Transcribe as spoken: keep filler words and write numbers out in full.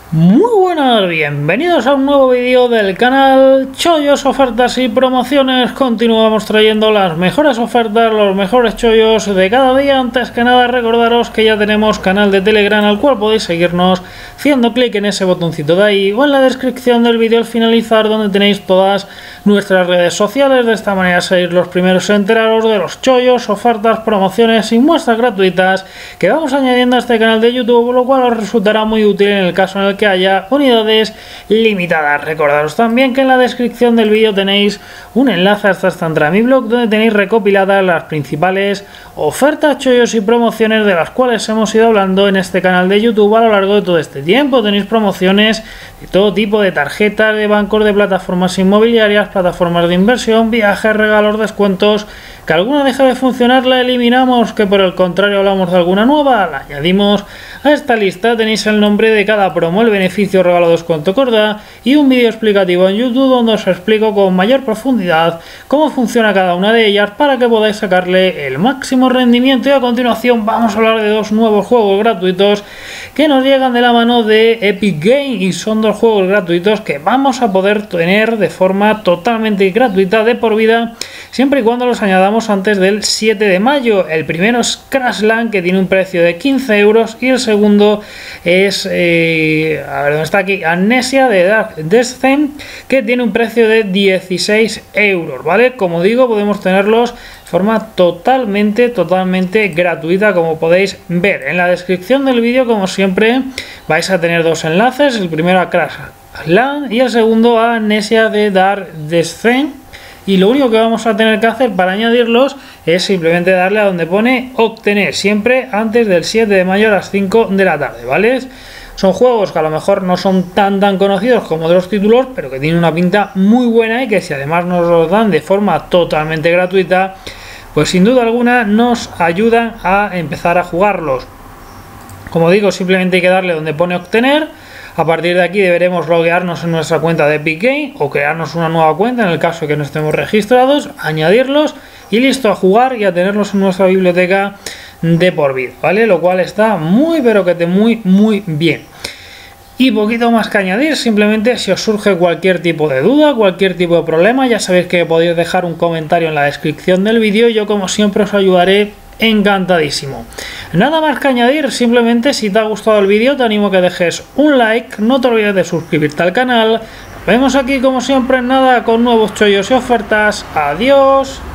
Muy buenas, bienvenidos a un nuevo vídeo del canal Chollos, Ofertas y Promociones. Continuamos trayendo las mejores ofertas, los mejores chollos de cada día. Antes que nada recordaros que ya tenemos canal de Telegram al cual podéis seguirnos haciendo clic en ese botoncito de ahí o en la descripción del vídeo al finalizar, donde tenéis todas nuestras redes sociales. De esta manera seréis los primeros en enteraros de los chollos, ofertas, promociones y muestras gratuitas que vamos añadiendo a este canal de YouTube, lo cual os resultará muy útil en el caso en el que haya unidades limitadas. Recordaros también que en la descripción del vídeo tenéis un enlace hasta Standra Mi Blog, donde tenéis recopiladas las principales ofertas, chollos y promociones de las cuales hemos ido hablando en este canal de YouTube a lo largo de todo este tiempo. Tenéis promociones de todo tipo, de tarjetas, de bancos, de plataformas inmobiliarias, plataformas de inversión, viajes, regalos, descuentos. Que alguna deja de funcionar, la eliminamos, que por el contrario hablamos de alguna nueva, la añadimos a esta lista. Tenéis el nombre de cada promo, el beneficio, regalo, descuento, corda y un vídeo explicativo en YouTube donde os explico con mayor profundidad cómo funciona cada una de ellas para que podáis sacarle el máximo rendimiento. Y a continuación vamos a hablar de dos nuevos juegos gratuitos que nos llegan de la mano de Epic Games, y son dos juegos gratuitos que vamos a poder tener de forma totalmente gratuita de por vida, siempre y cuando los añadamos antes del siete de mayo. El primero es Crashland, que tiene un precio de quince euros, y el segundo es eh, a ver dónde está aquí, Amnesia de Dark Descent, que tiene un precio de dieciséis euros, ¿vale? Como digo, podemos tenerlos de forma totalmente totalmente gratuita, como podéis ver en la descripción del vídeo. Como siempre vais a tener dos enlaces, el primero a Crashland y el segundo a Amnesia de Dark Descent. Y lo único que vamos a tener que hacer para añadirlos es simplemente darle a donde pone obtener, siempre antes del siete de mayo a las cinco de la tarde, ¿vale? Son juegos que a lo mejor no son tan tan conocidos como otros títulos, pero que tienen una pinta muy buena, y que si además nos los dan de forma totalmente gratuita, pues sin duda alguna nos ayudan a empezar a jugarlos. Como digo, simplemente hay que darle donde pone obtener. A partir de aquí deberemos loguearnos en nuestra cuenta de Epic Games o crearnos una nueva cuenta en el caso de que no estemos registrados, añadirlos y listo a jugar y a tenerlos en nuestra biblioteca de por vida, ¿vale? Lo cual está muy pero que te muy muy bien. Y poquito más que añadir, simplemente si os surge cualquier tipo de duda, cualquier tipo de problema, ya sabéis que podéis dejar un comentario en la descripción del vídeo y yo como siempre os ayudaré encantadísimo. Nada más que añadir, simplemente si te ha gustado el vídeo te animo a que dejes un like, no te olvides de suscribirte al canal. Nos vemos aquí como siempre en nada con nuevos chollos y ofertas. Adiós.